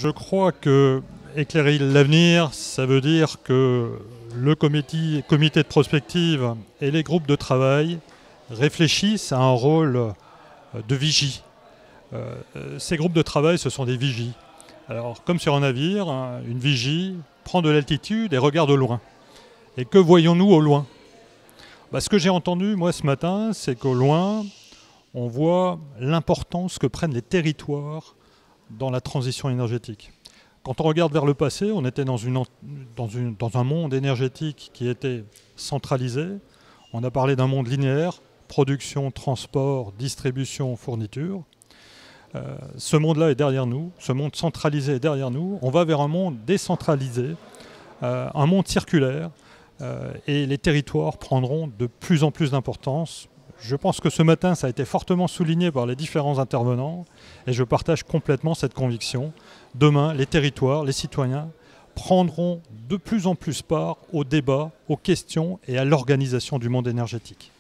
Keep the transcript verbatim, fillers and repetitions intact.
Je crois que éclairer l'avenir, ça veut dire que le comité, comité de prospective et les groupes de travail réfléchissent à un rôle de vigie. Euh, ces groupes de travail, ce sont des vigies. Alors, comme sur un navire, une vigie prend de l'altitude et regarde au loin. Et que voyons-nous au loin? Bah, ce que j'ai entendu, moi, ce matin, c'est qu'au loin, on voit l'importance que prennent les territoires dans la transition énergétique. Quand on regarde vers le passé, on était dans, une, dans, une, dans un monde énergétique qui était centralisé. On a parlé d'un monde linéaire, production, transport, distribution, fourniture. Euh, ce monde-là est derrière nous, ce monde centralisé est derrière nous. On va vers un monde décentralisé, euh, un monde circulaire, euh, et les territoires prendront de plus en plus d'importance. Je pense que ce matin, ça a été fortement souligné par les différents intervenants, et je partage complètement cette conviction. Demain, les territoires, les citoyens prendront de plus en plus part au débat, aux questions et à l'organisation du monde énergétique.